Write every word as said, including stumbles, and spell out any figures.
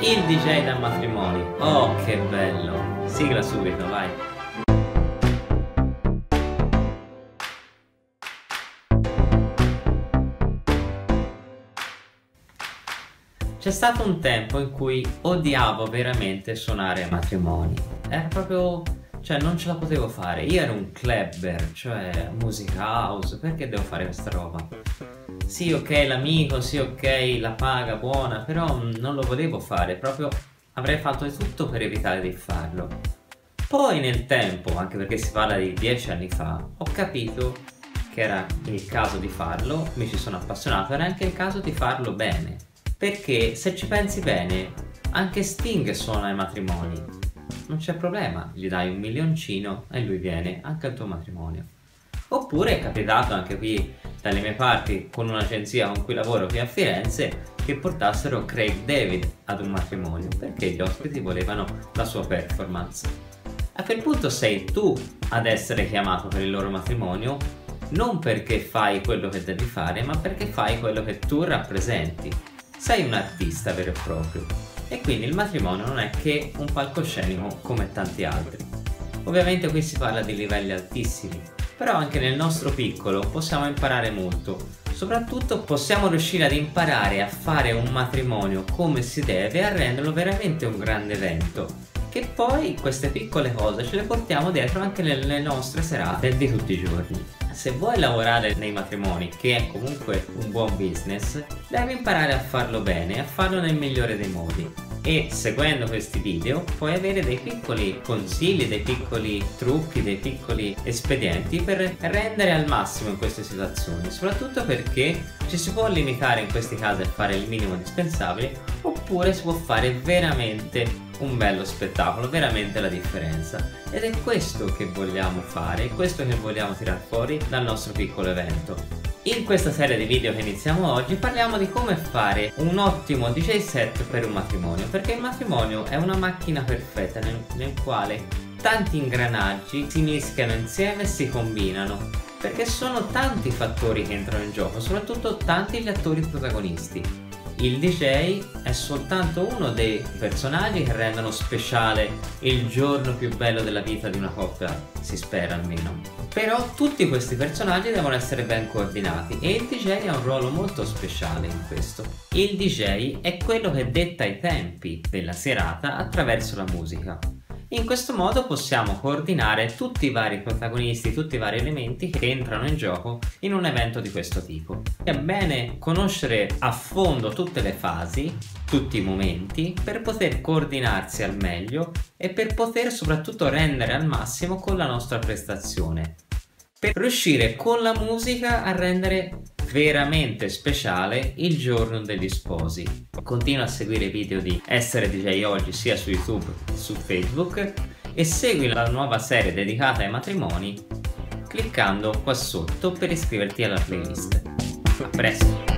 il D J da matrimoni. Oh, che bello! Sigla subito, vai! C'è stato un tempo in cui odiavo veramente suonare ai matrimoni. Era proprio... cioè non ce la potevo fare. Io ero un clubber, cioè musica house, perché devo fare questa roba? Sì, ok, l'amico, sì, ok, la paga buona, però non lo volevo fare, proprio avrei fatto di tutto per evitare di farlo. Poi nel tempo, anche perché si parla di dieci anni fa, ho capito che era il caso di farlo, mi ci sono appassionato, era anche il caso di farlo bene. Perché se ci pensi bene, anche Sting suona ai matrimoni. Non c'è problema, gli dai un milioncino e lui viene anche al tuo matrimonio. Oppure è capitato anche qui dalle mie parti con un'agenzia con cui lavoro qui a Firenze che portassero Craig David ad un matrimonio perché gli ospiti volevano la sua performance. A quel punto sei tu ad essere chiamato per il loro matrimonio, non perché fai quello che devi fare, ma perché fai quello che tu rappresenti. Sei un artista vero e proprio. E quindi il matrimonio non è che un palcoscenico come tanti altri. Ovviamente qui si parla di livelli altissimi, però anche nel nostro piccolo possiamo imparare molto. Soprattutto possiamo riuscire ad imparare a fare un matrimonio come si deve e a renderlo veramente un grande evento. Che poi queste piccole cose ce le portiamo dietro anche nelle nostre serate di tutti i giorni. Se vuoi lavorare nei matrimoni, che è comunque un buon business, devi imparare a farlo bene, a farlo nel migliore dei modi. E seguendo questi video puoi avere dei piccoli consigli, dei piccoli trucchi, dei piccoli espedienti per rendere al massimo in queste situazioni, soprattutto perché ci si può limitare in questi casi a fare il minimo indispensabile, oppure si può fare veramente un bello spettacolo, veramente la differenza. Ed è questo che vogliamo fare, è questo che vogliamo tirar fuori dal nostro piccolo evento. In questa serie di video che iniziamo oggi parliamo di come fare un ottimo D J set per un matrimonio, perché il matrimonio è una macchina perfetta nel, nel quale tanti ingranaggi si mischiano insieme e si combinano, perché sono tanti i fattori che entrano in gioco, soprattutto tanti gli attori protagonisti. Il D J è soltanto uno dei personaggi che rendono speciale il giorno più bello della vita di una coppia, si spera almeno. Però tutti questi personaggi devono essere ben coordinati e il D J ha un ruolo molto speciale in questo. Il D J è quello che detta i tempi della serata attraverso la musica. In questo modo possiamo coordinare tutti i vari protagonisti, tutti i vari elementi che entrano in gioco in un evento di questo tipo. È bene conoscere a fondo tutte le fasi, tutti i momenti, per poter coordinarsi al meglio e per poter soprattutto rendere al massimo con la nostra prestazione. Per riuscire con la musica a rendere veramente speciale il giorno degli sposi. Continua a seguire i video di Essere D J Oggi sia su YouTube che su Facebook e segui la nuova serie dedicata ai matrimoni cliccando qua sotto per iscriverti alla playlist. A presto!